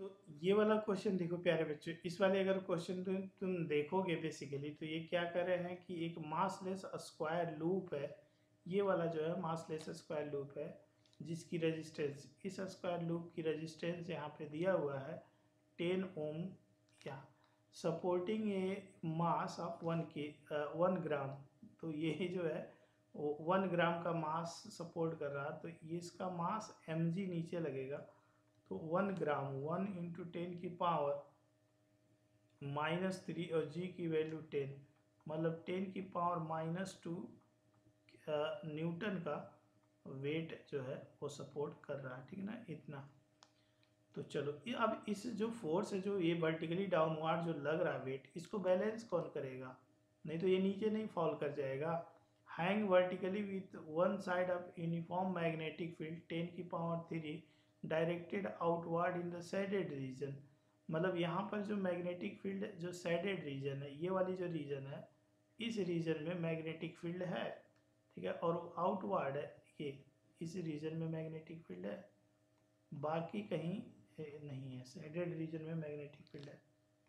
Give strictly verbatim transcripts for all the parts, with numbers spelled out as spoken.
तो ये वाला क्वेश्चन देखो प्यारे बच्चों, इस वाले अगर क्वेश्चन तुम तुम देखोगे बेसिकली तो ये क्या कर रहे हैं कि एक मासलेस स्क्वायर लूप है। ये वाला जो है मासलेस स्क्वायर लूप है जिसकी रेजिस्टेंस, इस स्क्वायर लूप की रेजिस्टेंस यहाँ पे दिया हुआ है टेन ओम या supporting a mass of one के वन ग्राम। तो ये जो है वो वन ग्राम का मास सपोर्ट कर रहा, तो ये इसका मास एम जी नीचे लगेगा। तो one gram one into ten की पावर माइनस थ्री और जी की वैल्यू टेन, मतलब टेन की पावर माइनस टू न्यूटन का वेट जो है वो सपोर्ट कर रहा है, ठीक है ना, इतना। तो चलो ये अब इस जो फोर्स है जो ये वर्टिकली डाउनवर्ड जो लग रहा है वेट, इसको बैलेंस कौन करेगा? नहीं तो ये नीचे नहीं फॉल कर जाएगा। Hang vertically with one side of uniform magnetic field ten की power three directed outward in the shaded region. मतलब यहाँ पर जो मैग्नेटिक फील्ड जो सैडेड रीजन है, ये वाली जो रीजन है, इस रीजन में मैग्नेटिक फील्ड है, ठीक है, और आउटवर्ड है, ये इस रीजन में मैग्नेटिक फील्ड है, बाकी कहीं नहीं है। सैडेड रीजन में मैग्नेटिक फील्ड है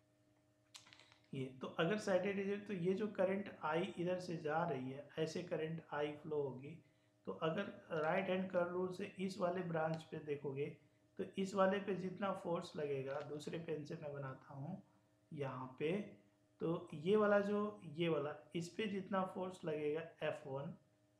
ये। तो अगर सैडेड रीजन, तो ये जो करंट आई इधर से जा रही है, ऐसे करंट आई फ्लो होगी। तो अगर राइट हैंड कर्व रूल से इस वाले ब्रांच पे देखोगे तो इस वाले पे जितना फोर्स लगेगा, दूसरे पेन से मैं बनाता हूँ यहाँ पे, तो ये वाला जो ये वाला इस पे जितना फोर्स लगेगा एफ वन,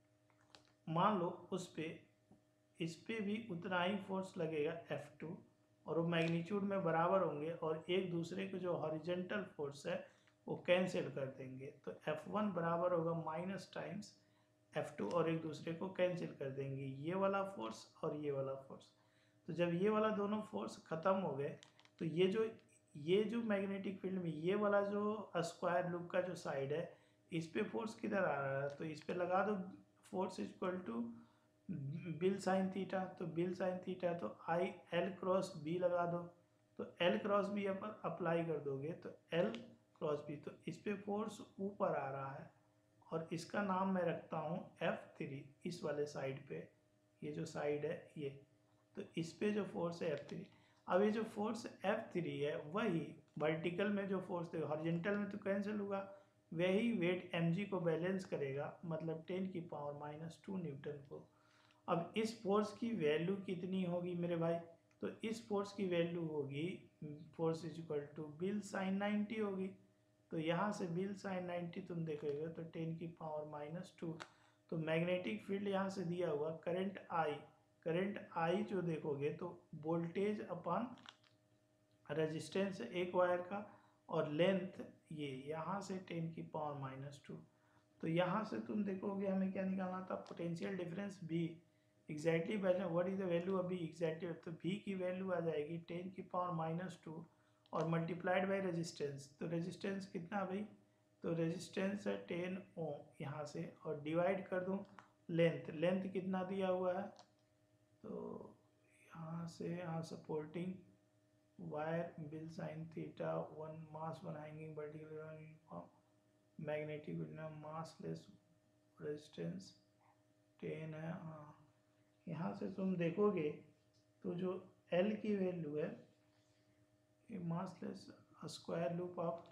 मान लो उस पे इस पे भी उतना ही फोर्स लगेगा एफ टू, और वो मैग्नीट्यूड में बराबर होंगे और एक दूसरे को जो हॉरिजेंटल फोर्स है वो कैंसिल कर देंगे। तो एफ वन बराबर होगा माइनस टाइम्स एफ टू, और एक दूसरे को कैंसिल कर देंगे, ये वाला फोर्स और ये वाला फोर्स। तो जब ये वाला दोनों फोर्स खत्म हो गए तो ये जो ये जो मैग्नेटिक फील्ड में ये वाला जो स्क्वायर लूप का जो साइड है, इस पे फोर्स किधर आ रहा है, तो इस पे लगा दो force equal to BIL sine theta. तो बिल साइन थीटा तो आई एल क्रॉस बी लगा दो, तो एल क्रॉस बी अपन अप्लाई कर दोगे तो एल क्रॉस बी, तो इस पे फोर्स ऊपर आ रहा है और इसका नाम मैं रखता हूँ एफ थ्री। इस वाले साइड पे, ये जो साइड है ये, तो इस पे जो फोर्स है एफ थ्री। अब ये जो फोर्स एफ थ्री है वही वर्टिकल में जो फोर्स है, हॉरिजेंटल में तो कैंसिल होगा, वही वेट एम जी को बैलेंस करेगा, मतलब टेन की पावर माइनस टू न्यूटन को। अब इस फोर्स की वैल्यू कितनी होगी मेरे भाई? तो इस फोर्स की वैल्यू होगी, force is equal to BIL sine ninety होगी। तो यहाँ से बिल साइन नाइन्टी तुम देखोगे तो टेन की पावर माइनस टू। तो मैग्नेटिक फील्ड यहाँ से दिया हुआ करंट आई, करंट आई जो देखोगे तो वोल्टेज अपॉन रेजिस्टेंस एक वायर का, और लेंथ ये यहाँ से टेन की पावर माइनस टू। तो यहाँ से तुम देखोगे हमें क्या निकालना था, potential difference B exactly value, what is the value अभी एग्जैक्टली, तो बी की वैल्यू आ जाएगी टेन की पावर माइनस टू और मल्टीप्लाइड बाई रेजिस्टेंस। तो रेजिस्टेंस कितना भाई, तो रेजिस्टेंस है टेन ओम यहाँ से, और डिवाइड कर दूँ लेंथ, लेंथ कितना दिया हुआ है, तो यहाँ से यहाँ supporting wire BIL sine theta one mass one hanging vertical uniform magnetic massless resistance ten है। हाँ, यहाँ से तुम देखोगे तो जो L की वैल्यू है, ये massless square loop of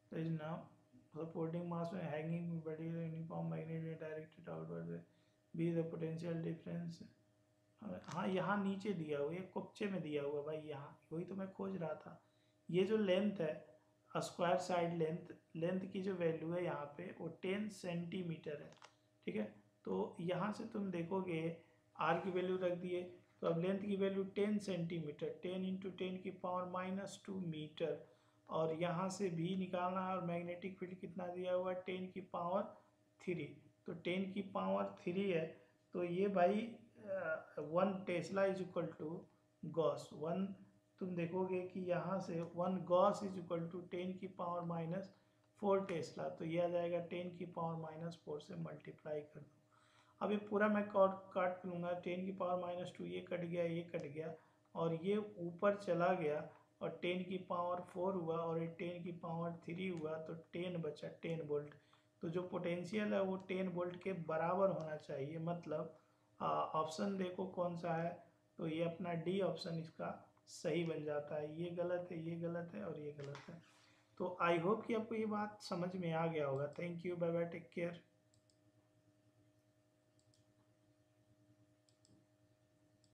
supporting mass में hanging vertical uniform magnetic directed outward B the potential difference. हाँ, यहाँ नीचे दिया हुआ, ये कुप्चे में दिया हुआ भाई, यहाँ वही तो मैं खोज रहा था। ये जो लेंथ है स्क्वायर साइड लेंथ, लेंथ की जो वैल्यू है यहाँ पे वो टेन सेंटीमीटर है, ठीक है। तो यहाँ से तुम देखोगे आर की वैल्यू रख दिए, तो अब लेंथ की value ten centimetre, ten into ten की पावर माइनस टू मीटर, और यहाँ से भी निकालना है, और मैग्नेटिक फील्ड कितना दिया हुआ है, टेन की पावर थ्री। तो टेन की पावर थ्री है, तो ये भाई one tesla is equal to gauss one, तुम देखोगे कि यहाँ से one gauss is equal to ten की पावर माइनस फोर टेस्ला, तो ये आ जाएगा टेन की पावर माइनस फोर से मल्टीप्लाई कर दो। अब ये पूरा मैं कॉट काट लूँगा, टेन की पावर माइनस टू, ये कट गया, ये कट गया, और ये ऊपर चला गया, और टेन की पावर फोर हुआ, और ये टेन की पावर थ्री हुआ, तो टेन बचा, टेन वोल्ट। तो जो पोटेंशियल है वो टेन वोल्ट के बराबर होना चाहिए, मतलब ऑप्शन देखो कौन सा है, तो ये अपना डी ऑप्शन इसका सही बन जाता है। ये गलत है, ये गलत है और ये गलत है। तो आई होप कि आपको ये बात समझ में आ गया होगा। Thank you, bye bye, take care.